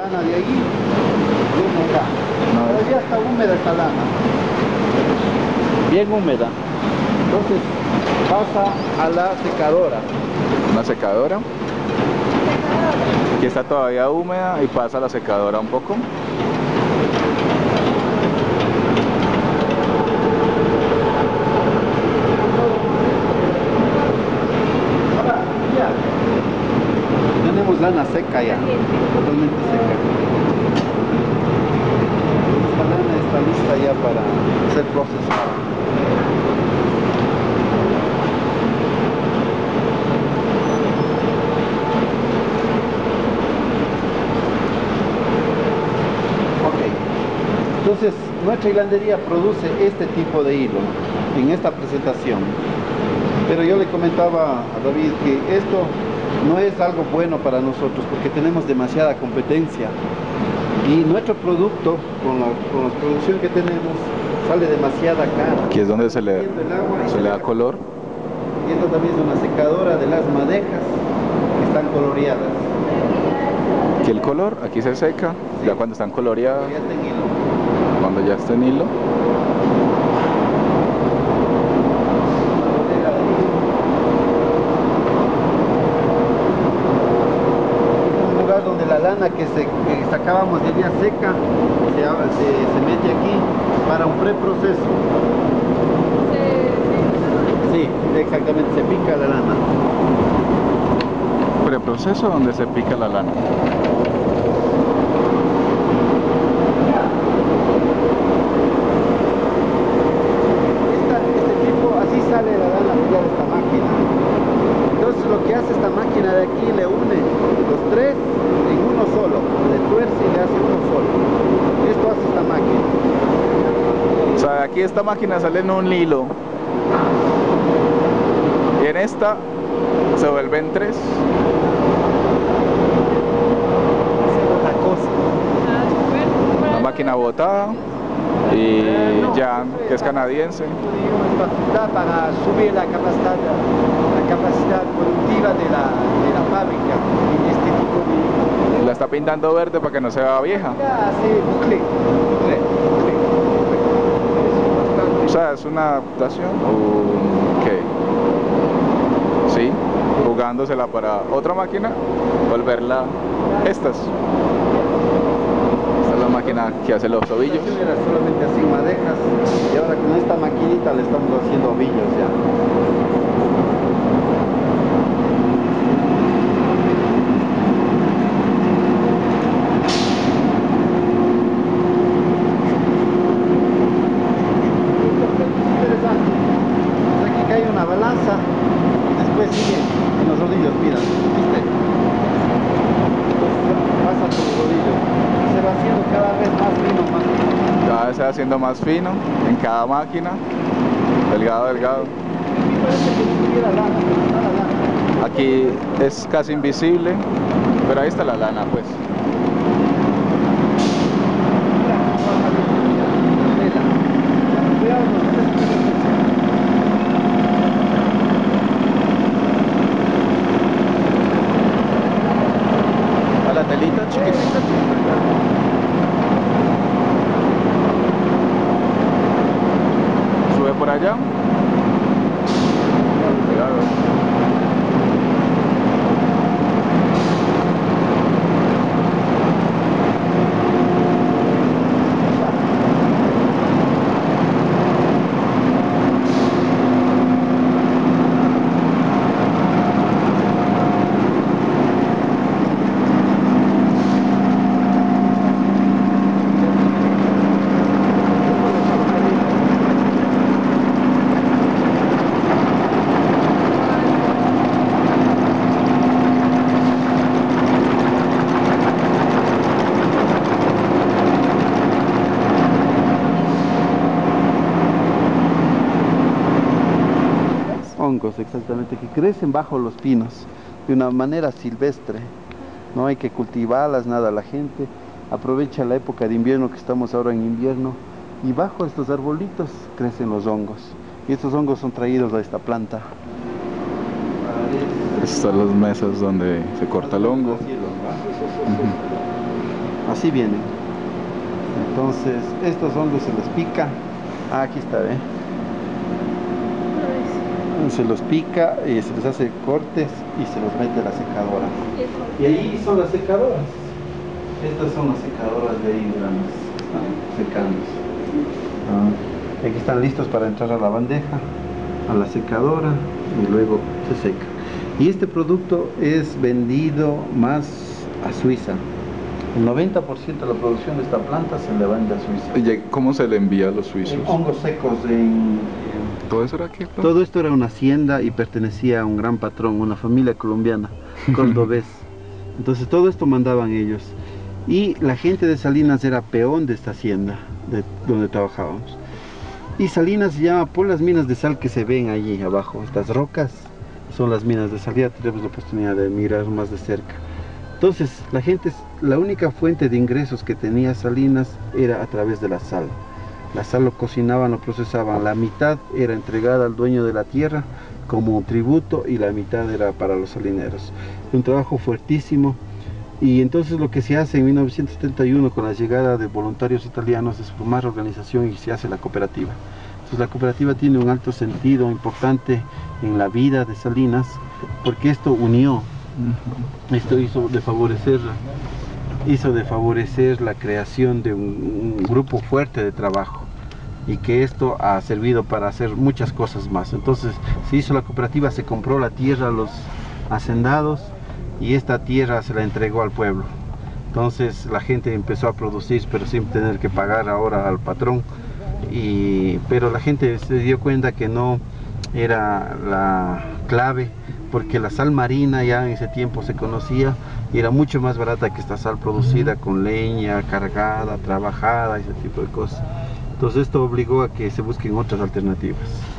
lana de ahí, viene acá. No. Todavía está húmeda esta lana. Bien húmeda. Entonces pasa a la secadora. Una secadora. Aquí está todavía húmeda y pasa a la secadora un poco. Ahora ya tenemos lana seca ya, totalmente seca. Esta lana está lista ya para ser procesada. Entonces, nuestra hilandería produce este tipo de hilo en esta presentación. Pero yo le comentaba a David que esto no es algo bueno para nosotros porque tenemos demasiada competencia. Y nuestro producto, con la producción que tenemos, sale demasiada cara. Aquí es donde se le da color. Y esto también es una secadora de las madejas que están coloreadas. Aquí el color, aquí se seca, Sí. ya cuando están coloreadas, Ya está en hilo. cuando ya está en hilo. Un lugar donde la lana que sacábamos de día seca se mete aquí para un preproceso. Sí, exactamente, se pica la lana. Preproceso donde se pica la lana. Este tipo, así sale la lana ya de esta máquina. Entonces lo que hace esta máquina de aquí, le une los tres en uno solo, le tuerce y le hace uno solo. Esto hace esta máquina. O sea, de aquí esta máquina sale en un hilo. Y en esta se vuelven tres. La cosa. Una máquina botada y Jan, que es canadiense. Da para subir la capacidad productiva de la fábrica en este tipo de... La está pintando verde para que no se vea vieja. Hace bucle. O sea, es una adaptación o qué. Sí, jugándosela para otra máquina, volverla estas. Esta es la máquina que hace los ovillos. Era solamente así madejas y ahora con esta maquinita le estamos haciendo ovillos ya. Interesante. Aquí cae una balanza y después sigue en los rodillos, mira, ¿viste? Pasa por los rodillos y se va haciendo cada vez más fino, más fino. Cada vez se va haciendo más fino en cada máquina. Delgado, delgado. Aquí parece que estuviera lana, pero no la lana. Aquí es casi invisible, pero ahí está la lana, pues. Mira cómo va saliendo, mira, la tela. Cuidado, no se A la telita chiquitita. Sube por allá. Cuidado. hongos exactamente que crecen bajo los pinos de una manera silvestre. No hay que cultivarlas, nada, la gente aprovecha la época de invierno, que estamos ahora en invierno, y bajo estos arbolitos crecen los hongos, y estos hongos son traídos a esta planta. Están las mesas donde se corta el hongo. así vienen. Entonces estos hongos se los pica. Ah, aquí está, ¿ve? Se los pica y se les hace cortes y se los mete a la secadora. Y ahí son las secadoras. Estas son las secadoras de ahí grandes, están secándose. Aquí están listos para entrar a la bandeja, a la secadora, y luego se seca. Y este producto es vendido más a Suiza. El 90% de la producción de esta planta se le vende a Suiza. ¿Y cómo se le envía a los suizos? Hongos secos ¿Todo eso era aquí? Todo esto era una hacienda y pertenecía a un gran patrón, una familia colombiana, cordobés. Entonces todo esto mandaban ellos. Y la gente de Salinas era peón de esta hacienda, donde trabajábamos. Y Salinas se llama por las minas de sal que se ven allí abajo. Estas rocas son las minas de sal. Ya tenemos la oportunidad de mirar más de cerca. Entonces la única fuente de ingresos que tenía Salinas era a través de la sal. La sal lo cocinaban, lo procesaban. La mitad era entregada al dueño de la tierra como un tributo y la mitad era para los salineros. Un trabajo fuertísimo. Y entonces lo que se hace en 1971 con la llegada de voluntarios italianos es formar organización y se hace la cooperativa. Entonces la cooperativa tiene un alto sentido importante en la vida de Salinas porque esto unió, esto hizo de favorecer la creación de un grupo fuerte de trabajo y que esto ha servido para hacer muchas cosas más. Entonces se hizo la cooperativa, se compró la tierra a los hacendados y esta tierra se la entregó al pueblo. Entonces la gente empezó a producir, pero sin tener que pagar ahora al patrón. Pero la gente se dio cuenta que no era la clave, porque la sal marina ya en ese tiempo se conocía y era mucho más barata que esta sal producida con leña, cargada, trabajada, ese tipo de cosas. Entonces esto obligó a que se busquen otras alternativas.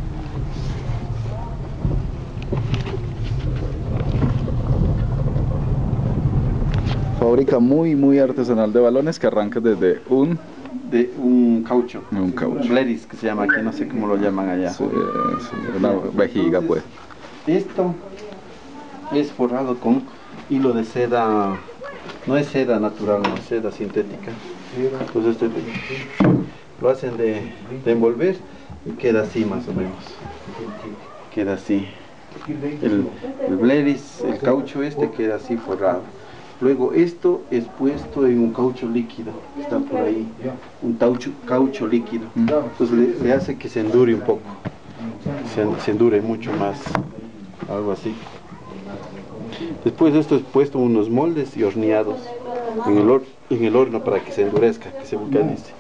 Fábrica muy artesanal de balones que arranca desde un caucho. Un caucho. Bleris, que se llama aquí, no sé cómo lo llaman allá. Sí, una vejiga, pues. Esto es forrado con hilo de seda, no es seda natural, no es seda sintética. Entonces lo hacen de envolver y queda así más o menos. Queda así. El Bleris, el caucho este, queda así forrado. Luego esto es puesto en un caucho líquido, que está por ahí, un caucho líquido. Entonces le hace que se endure un poco, se endure mucho más, algo así. Después esto es puesto en unos moldes y horneados en el horno para que se endurezca, que se vulcanice.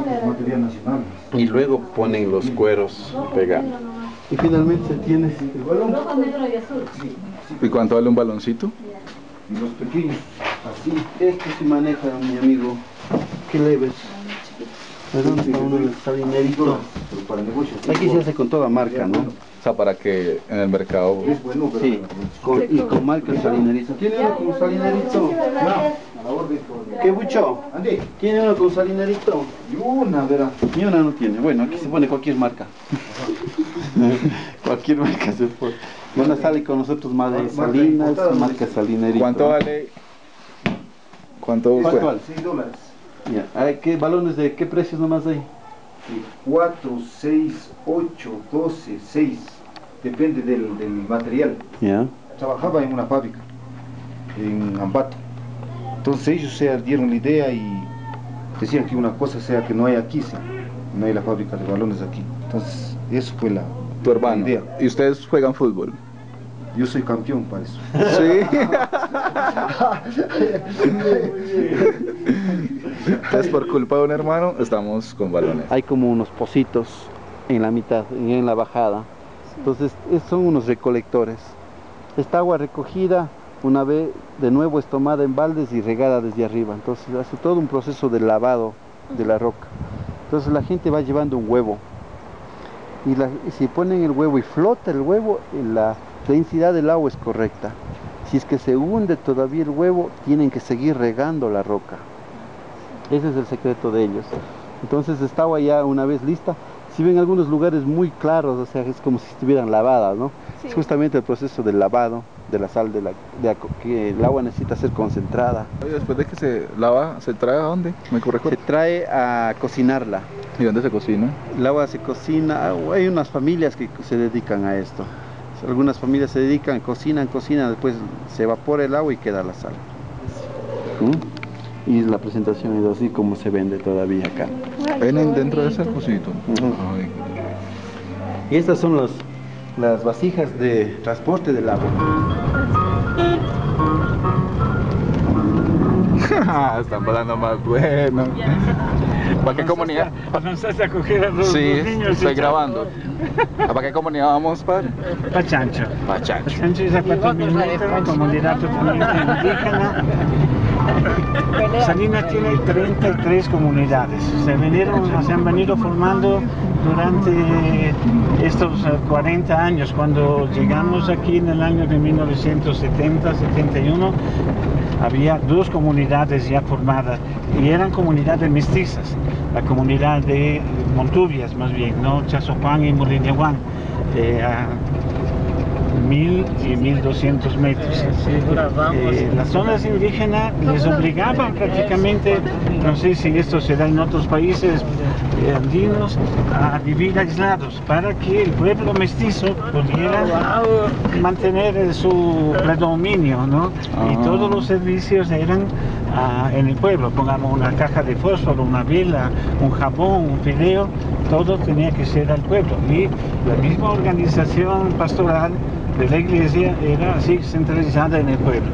Y luego ponen los cueros pegando. Y finalmente se tiene el balón. ¿Y cuánto vale un baloncito? Los pequeños, así, esto se maneja, mi amigo, qué leves. El salinerito. Aquí se hace con toda marca, ¿no? O sea, para que en el mercado... Sí, y con marca el salinerito. ¿Tiene uno con salinerito? No. ¿Qué bucho? ¿Tiene uno con salinerito? Y una, verá. Ni una no tiene. Bueno, aquí se pone cualquier marca. Cualquier marca se pone. Bueno, sale con nosotros más de Salinas, marca Salinerito. ¿Cuánto vale? ¿Cuánto ¿Cuál? vale? $6. Ya. ¿Qué balones de qué precios nomás hay? 4, 6, 8, 12, 6. Depende del material. Ya. Trabajaba en una fábrica, en Ambato. Entonces ellos se dieron la idea y decían que una cosa sea que no hay aquí, sí. No hay la fábrica de balones aquí. Entonces eso fue la Tu hermano. idea. ¿Y ustedes juegan fútbol? Yo soy campeón para eso. Sí. Entonces, por culpa de un hermano, estamos con balones. Hay como unos pocitos en la mitad, en la bajada. Entonces son unos recolectores. Esta agua recogida una vez de nuevo es tomada en baldes y regada desde arriba. Entonces hace todo un proceso de lavado de la roca. Entonces la gente va llevando un huevo. Y si ponen el huevo y flota el huevo, la densidad del agua es correcta. Si es que se hunde todavía el huevo, tienen que seguir regando la roca. Ese es el secreto de ellos. Entonces esta agua ya una vez lista, si ven algunos lugares muy claros, o sea, es como si estuvieran lavadas, ¿no? Sí. Es justamente el proceso del lavado de la sal, que el agua necesita ser concentrada. Y después de que se lava, ¿se trae a dónde? ¿Me corrijo? Se trae a cocinarla. ¿Y dónde se cocina? El agua se cocina, hay unas familias que se dedican a esto. Algunas familias se dedican, cocinan, después se evapora el agua y queda la sal. Y la presentación es así como se vende todavía acá. ¿Vienen dentro de ese cosito? Ay. Y estas son las vasijas de transporte del agua. Están volando más bueno. ¿Para qué comunidad? Avanzaste a coger a los niños. Estoy grabando. ¿Para qué comunidad vamos, padre? Pachancho. Pachancho. Pachancho es a 4.000 metros, comunidad totalmente indígena. Salinas tiene 33 comunidades. Se han venido formando durante estos 40 años. Cuando llegamos aquí en el año de 1970-71, había 2 comunidades ya formadas y eran comunidades mestizas. La comunidad de Montubias, más bien, ¿no? Chazopán y Molinehuán, a 1.000 y 1.200 metros. Las zonas indígenas les obligaban prácticamente, no sé si esto se da en otros países andinos, a vivir aislados para que el pueblo mestizo pudiera mantener su predominio, ¿no? Y todos los servicios eran en el pueblo. Pongamos una caja de fósforo, una vela, un jabón, un fideo, todo tenía que ser al pueblo. Y la misma organización pastoral de la iglesia era así centralizada en el pueblo.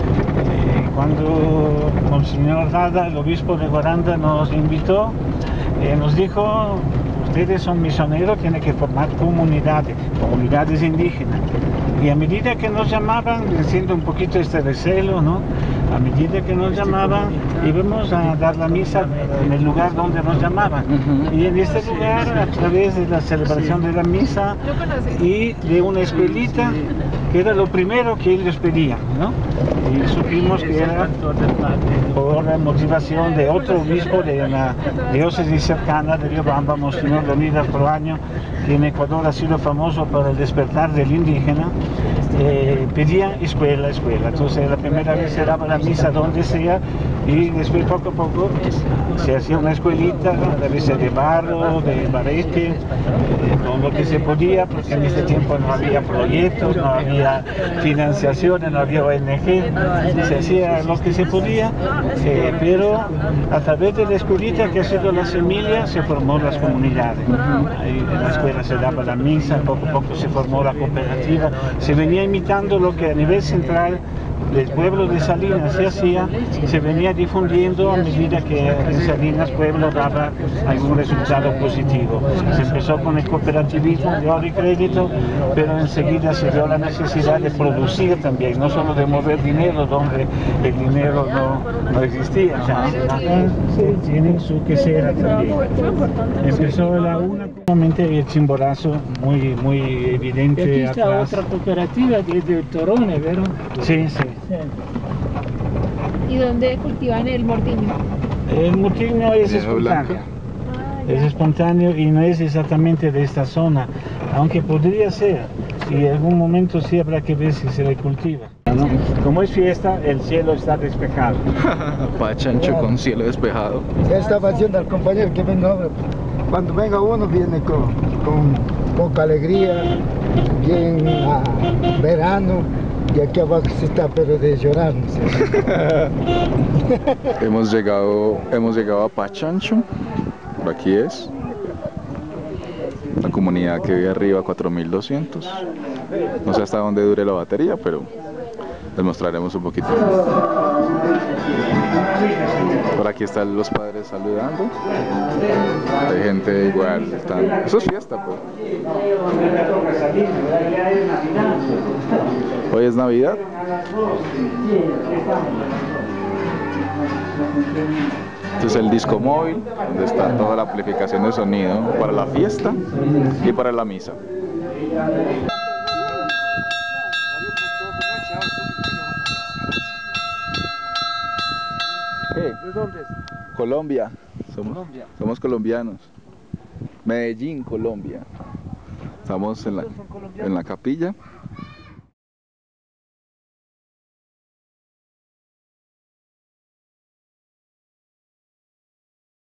Cuando Monseñor Rada, el obispo de Guaranda, nos invitó, nos dijo: ustedes son misioneros, tienen que formar comunidades indígenas. Y a medida que nos llamaban, siendo un poquito este recelo, ¿no? A medida que nos llamaban, íbamos a dar la misa en el lugar donde nos llamaban. Y en este lugar, a través de la celebración de la misa y de una escuelita, que era lo primero que ellos pedían, ¿no? Y supimos que era por la motivación de otro obispo de una diócesis cercana de Riobamba, Monseñor Leonidas Proaño, que en Ecuador ha sido famoso por el despertar del indígena. Pedía escuela. Entonces la primera vez se daba la misa donde sea y después poco a poco se hacía una escuelita, a veces de barro, de barete, con lo que se podía, porque en este tiempo no había proyectos, no había financiaciones, no había ONG, se hacía lo que se podía, pero a través de la escuelita, que ha sido la semilla, se formó las comunidades. Ahí en la escuela se daba la misa, poco a poco se formó la cooperativa, se venía imitando lo que a nivel central del pueblo de Salinas se hacía, se venía difundiendo a medida que en Salinas pueblo daba algún resultado positivo. Se empezó con el cooperativismo de ahorro y crédito, pero enseguida se dio la necesidad de producir también, no solo de mover dinero donde el dinero no existía. Tienen su quesera también. Empezó la una, nuevamente el Chimborazo, muy evidente. Aquí está atrás. otra cooperativa que es de Torones, ¿verdad? Sí. ¿Y dónde cultivan el mortiño? El mortiño es espontáneo. Es espontáneo y no es exactamente de esta zona, aunque podría ser, y en algún momento sí habrá que ver si se le cultiva, ¿no? Como es fiesta, el cielo está despejado. Pachancho con cielo despejado. Ya estaba diciendo al compañero que venga ahora. Cuando venga uno viene con poca alegría, bien a verano, y aquí abajo se está pero de llorar. ¿No? Hemos llegado a Pachancho. Por aquí es la comunidad que vive arriba, 4.200. No sé hasta dónde dure la batería, pero les mostraremos un poquito. Por aquí están los padres saludando. Hay gente igual. Eso es fiesta, pues. Hoy es Navidad. Este es el disco móvil, donde está toda la amplificación de sonido para la fiesta y para la misa. ¿De dónde es? Colombia. Somos colombianos. Medellín, Colombia. Estamos en la capilla.